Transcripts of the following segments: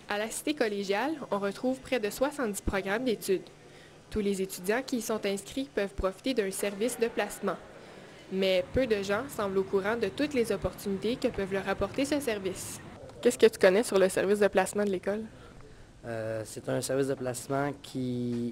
À la cité collégiale, on retrouve près de 70 programmes d'études. Tous les étudiants qui y sont inscrits peuvent profiter d'un service de placement. Mais peu de gens semblent au courant de toutes les opportunités que peuvent leur apporter ce service. Qu'est-ce que tu connais sur le service de placement de l'école? C'est un service de placement qui...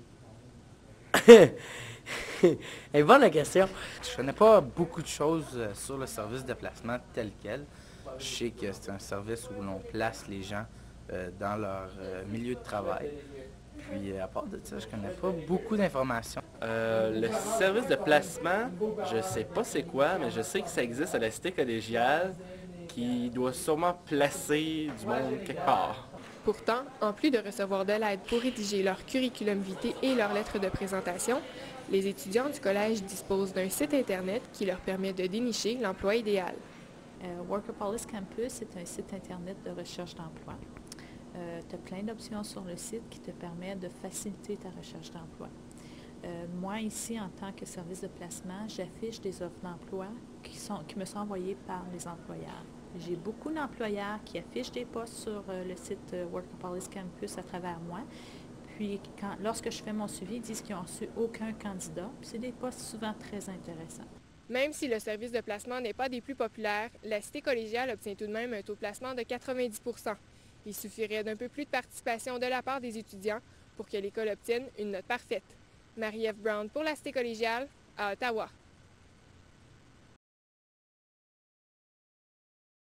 Eh, bonne la question. Je connais pas beaucoup de choses sur le service de placement tel quel. Je sais que c'est un service où l'on place les gens dans leur milieu de travail. Puis à part de ça, je connais pas beaucoup d'informations. Le service de placement, je sais pas c'est quoi, mais je sais que ça existe à la cité collégiale qui doit sûrement placer du monde quelque part. Pourtant, en plus de recevoir de l'aide pour rédiger leur curriculum vitae et leur lettre de présentation, les étudiants du collège disposent d'un site Internet qui leur permet de dénicher l'emploi idéal. Workopolis Campus est un site Internet de recherche d'emploi. Tu as plein d'options sur le site qui te permettent de faciliter ta recherche d'emploi. Moi, ici, en tant que service de placement, j'affiche des offres d'emploi qui me sont envoyées par les employeurs. J'ai beaucoup d'employeurs qui affichent des postes sur le site Workopolis Campus à travers moi. Puis, lorsque je fais mon suivi, ils disent qu'ils n'ont reçu aucun candidat. Puis c'est des postes souvent très intéressants. Même si le service de placement n'est pas des plus populaires, la cité collégiale obtient tout de même un taux de placement de 90 %. Il suffirait d'un peu plus de participation de la part des étudiants pour que l'école obtienne une note parfaite. Marie-Ève Brown pour la cité collégiale à Ottawa.